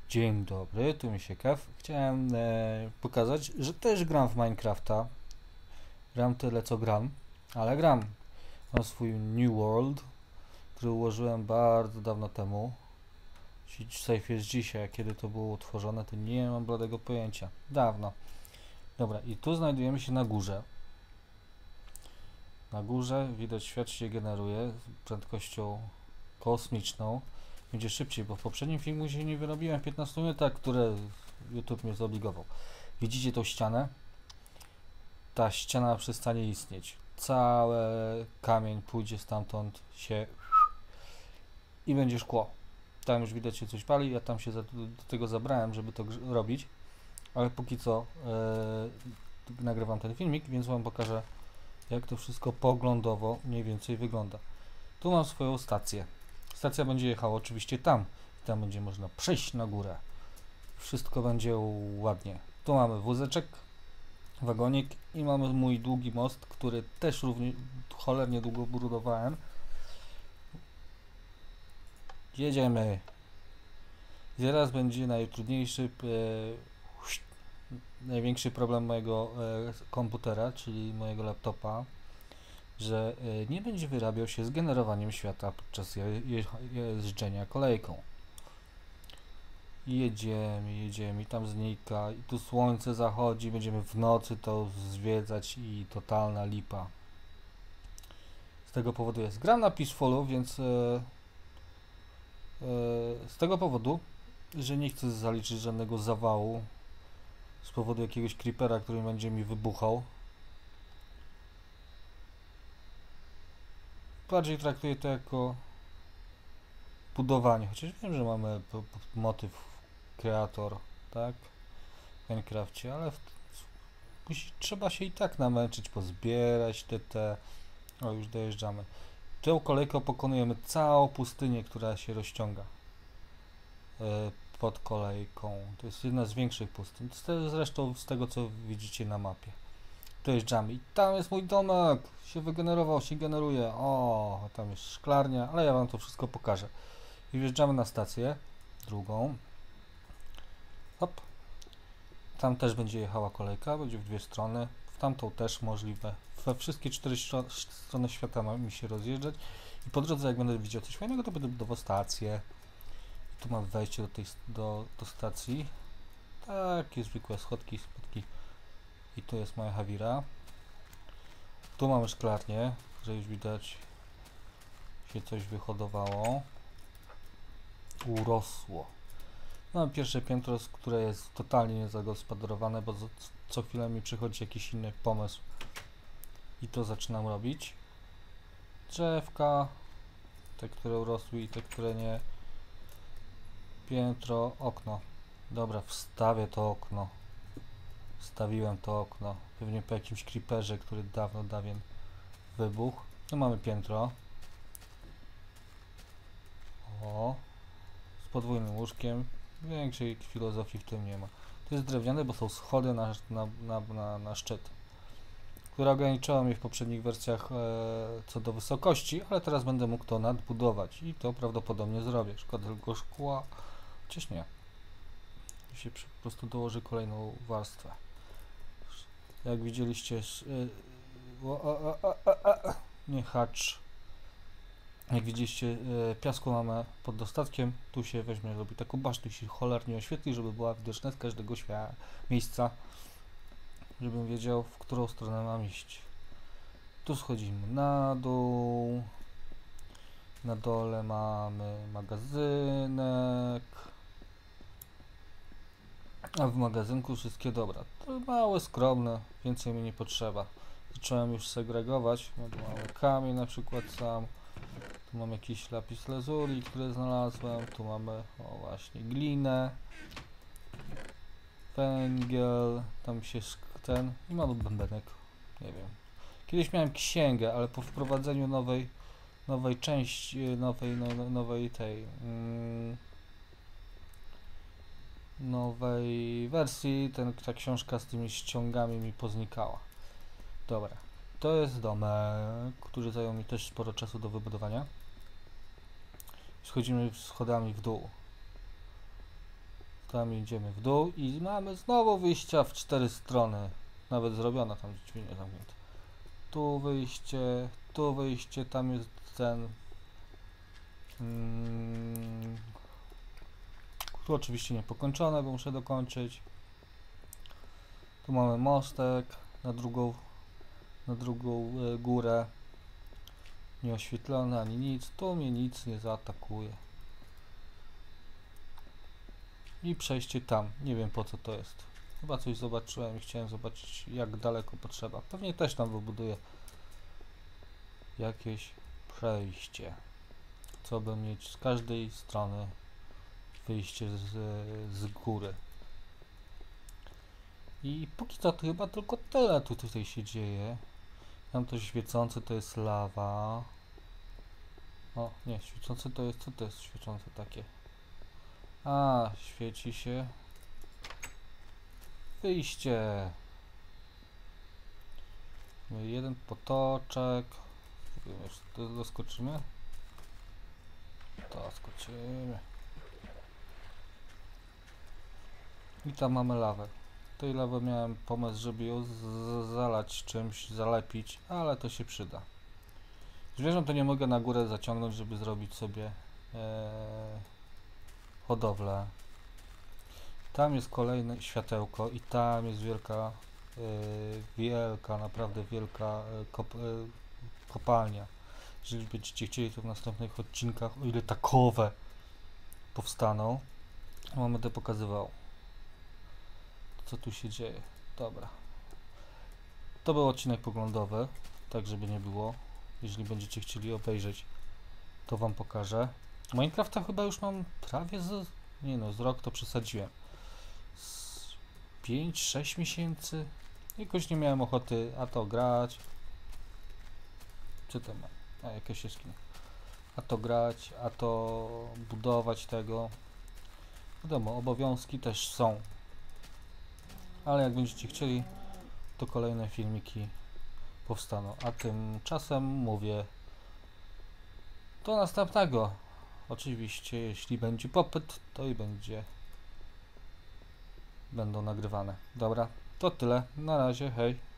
Dzień dobry, tu Misiekew. Chciałem pokazać, że też gram w Minecrafta. Gram tyle co gram, ale gram. Mam swój New World, który ułożyłem bardzo dawno temu. Safe jest dzisiaj, a kiedy to było utworzone, to nie mam bladego pojęcia. Dawno. Dobra, i tu znajdujemy się na górze. Na górze widać, świat się generuje z prędkością kosmiczną. Będzie szybciej, bo w poprzednim filmie się nie wyrobiłem 15 minut, które YouTube mnie zobligował. Widzicie tą ścianę? Ta ściana przestanie istnieć. Cały kamień pójdzie stamtąd się i będzie szkło. Tam już widać się coś pali, ja tam się do tego zabrałem, żeby to robić, ale póki co nagrywam ten filmik, więc wam pokażę, jak to wszystko poglądowo mniej więcej wygląda. Tu mam swoją stację. Stacja będzie jechała oczywiście tam. Tam będzie można przejść na górę. Wszystko będzie ładnie. Tu mamy wózeczek, wagonik i mamy mój długi most, który też równie cholernie długo budowałem. Jedziemy. Zaraz będzie najtrudniejszy, największy problem mojego komputera, czyli mojego laptopa, że nie będzie wyrabiał się z generowaniem światła podczas jeżdżenia kolejką. Jedziemy i tam znika, i tu słońce zachodzi, będziemy w nocy to zwiedzać i totalna lipa. Z tego powodu jest. Gram na Peacefulu, więc z tego powodu, że nie chcę zaliczyć żadnego zawału z powodu jakiegoś creepera, który będzie mi wybuchał. Bardziej traktuję to jako budowanie, chociaż wiem, że mamy motyw kreator, tak, w Minecrafcie, ale trzeba się i tak namęczyć, pozbierać o, już dojeżdżamy. Tą kolejką pokonujemy całą pustynię, która się rozciąga pod kolejką. To jest jedna z większych pustyń, zresztą z tego, co widzicie na mapie. Dojeżdżamy i tam jest mój domek, się wygenerował, się generuje. O, tam jest szklarnia, ale ja wam to wszystko pokażę. I wjeżdżamy na stację drugą. Hop. Tam też będzie jechała kolejka, będzie w dwie strony. W tamtą też możliwe. We wszystkie cztery strony świata ma mi się rozjeżdżać. I po drodze, jak będę widział coś fajnego, to będę budował stację. I tu mam wejście do stacji. Takie zwykłe schodki. I tu jest moja Hawira. Tu mamy szklarnię, że już widać się coś wyhodowało. Urosło. Mam pierwsze piętro, które jest totalnie niezagospodarowane, bo co chwilę mi przychodzi jakiś inny pomysł i to zaczynam robić. Drzewka, te, które urosły i te, które nie. Piętro, okno. Dobra, wstawię to okno. Wstawiłem to okno. Pewnie po jakimś creeperze, który dawno wybuchł. Tu mamy piętro. O, z podwójnym łóżkiem. Większej filozofii w tym nie ma. To jest drewniane, bo są schody na szczyt, które ograniczyło mnie w poprzednich wersjach co do wysokości, ale teraz będę mógł to nadbudować i to prawdopodobnie zrobię. Szkoda tylko szkła, chociaż nie. Się po prostu dołoży kolejną warstwę. Jak widzieliście, nie hacz. Jak widzieliście, piasku mamy pod dostatkiem. Tu się weźmie, robi taką basztę, się cholernie oświetli, żeby była widoczna z każdego miejsca, żebym wiedział, w którą stronę mam iść. Tu schodzimy na dół. Na dole mamy magazynek. A w magazynku wszystkie dobra. To małe, skromne, więcej mi nie potrzeba. Zacząłem już segregować. Tu mamy kamień na przykład sam. Tu mam jakiś lapis lazuli, który znalazłem. Tu mamy, o właśnie, glinę, węgiel, tam się i mamy bębenek, nie wiem. Kiedyś miałem księgę, ale po wprowadzeniu nowej części, nowej nowej wersji, ta książka z tymi ściągami mi poznikała. Dobra, to jest domek, który zajął mi też sporo czasu do wybudowania. Schodzimy schodami w dół. Tam idziemy w dół i mamy znowu wyjścia w 4 strony. Nawet zrobiona tam drzwi nie zamknięte. Tu wyjście, tam jest ten. Tu oczywiście nie pokończone, bo muszę dokończyć. Tu mamy mostek na drugą górę. Nieoświetlony ani nic. Tu mnie nic nie zaatakuje. I przejście tam. Nie wiem po co to jest. Chyba coś zobaczyłem i chciałem zobaczyć jak daleko potrzeba. Pewnie też tam wybuduję jakieś przejście. Co by mieć z każdej strony wyjście z góry. I póki co to chyba tylko tyle tutaj się dzieje. Tam to świecące to jest lawa. O, nie, świecące to jest, co to jest świecące takie? A, świeci się. Wyjście. Jeden potoczek. To doskoczymy? To skoczymy. I tam mamy lawę. Tej lawy miałem pomysł, żeby ją zalać czymś, zalepić, ale to się przyda. Zwierząt to nie mogę na górę zaciągnąć, żeby zrobić sobie hodowlę. Tam jest kolejne światełko i tam jest wielka, naprawdę wielka kopalnia. Jeżeli będziecie chcieli, to w następnych odcinkach, o ile takowe powstaną, wam będę pokazywał, co tu się dzieje. Dobra. To był odcinek poglądowy, tak żeby nie było. Jeżeli będziecie chcieli obejrzeć, to wam pokażę. Minecrafta chyba już mam prawie nie no, z rok to przesadziłem. 5-6 miesięcy. Jakoś nie miałem ochoty a to grać. Czy to mam? A jakieś jaskinie. A to grać, a to budować tego. Wiadomo, obowiązki też są. Ale jak będziecie chcieli, to kolejne filmiki powstaną. A tymczasem mówię do następnego. Oczywiście, jeśli będzie popyt, to i będą nagrywane. Dobra, to tyle. Na razie, hej.